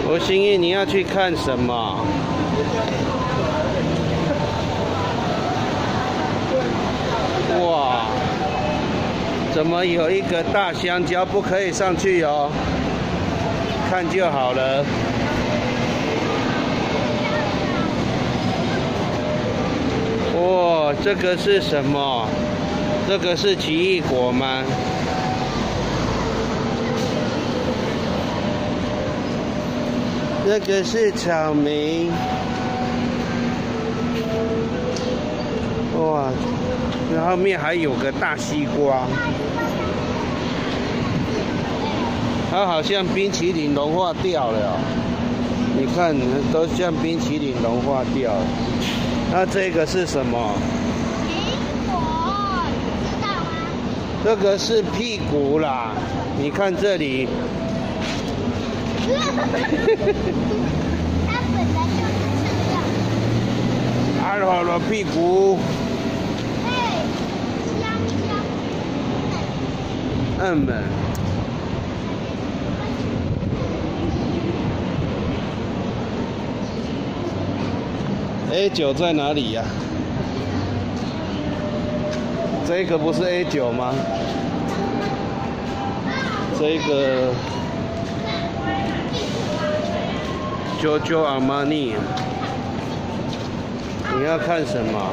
吴心怡，你要去看什么？哇！怎么有一个大香蕉不可以上去哦？看就好了。哇，这个是什么？这个是奇异果吗？这个是草莓。哇，然后面还有个大西瓜。它好像冰淇淋融化掉了哦，你看，都像冰淇淋融化掉了。那这个是什么？ 苹果，你知道吗？ 这个是屁股啦，你看这里。 它本来就是这样。 还好了屁股。 哎，香香。 们。A9在哪里呀？这个不是 A9吗？这个 Giorgio Armani， 你要看什么？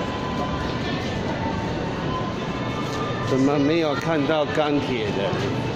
怎么没有看到钢铁的？